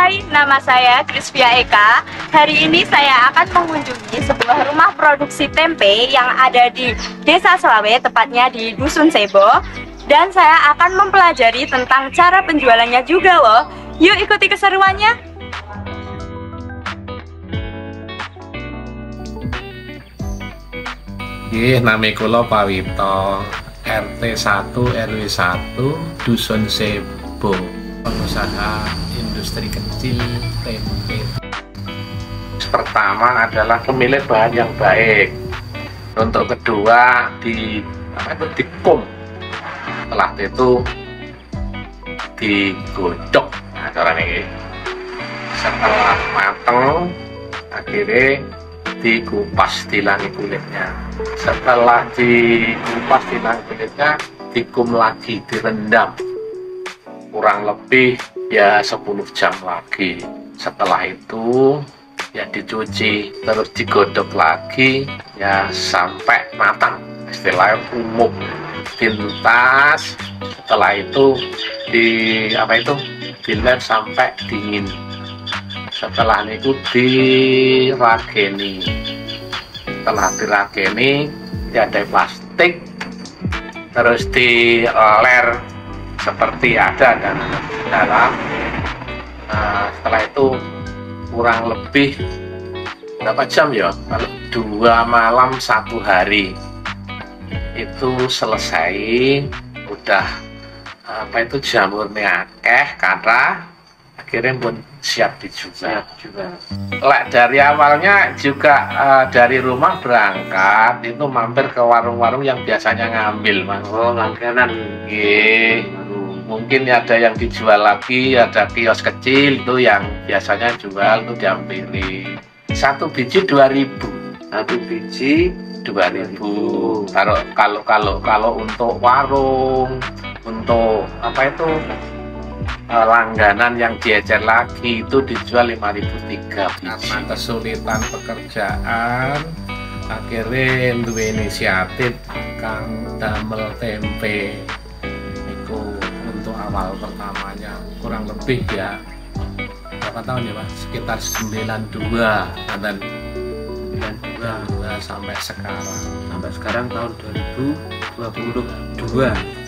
Hai, nama saya Crispia Eka. Hari ini saya akan mengunjungi sebuah rumah produksi tempe yang ada di Desa Selawe, tepatnya di Dusun Sebo. Dan saya akan mempelajari tentang cara penjualannya juga loh. Yuk ikuti keseruannya. Nami kula Pawito, RT 1 RW 1 Dusun Sebo, pengusaha industri kecil tempe. Pertama adalah memilih bahan yang baik. Untuk kedua dikum. Setelah itu digodok. Nah, cara ini. Setelah mateng, akhirnya dikupas, dilangi kulitnya. Setelah dikupas, dilangi kulitnya, dikum lagi, direndam kurang lebih ya 10 jam lagi. Setelah itu ya dicuci, terus digodok lagi ya sampai matang, istilahnya umum, dilutas. Setelah itu dilem sampai dingin. Setelah itu dirageni. Setelah dirageni ada plastik, terus diler seperti ada dan dalam. Setelah itu kurang lebih berapa jam ya? Kalau 2 malam 1 hari itu selesai. Udah jamurnya akeh kata, akhirnya pun siap dijual. Dari awalnya juga dari rumah berangkat itu mampir ke warung-warung yang biasanya ngambil, Mas. Oh, langganan. Mungkin ada yang dijual lagi, ada kios kecil itu yang biasanya jual itu diambilin. 1 biji 2.000. 1 biji 2.000. Kalau untuk warung, untuk langganan yang diecer lagi itu dijual 5.003 biji. Karena kesulitan pekerjaan, akhirnya dua inisiatif kang damel tempe. Itu untuk awal pertamanya kurang lebih ya berapa tahun ya Mas? Sekitar 92 dan 92 sampai sekarang. sampai sekarang tahun 2022.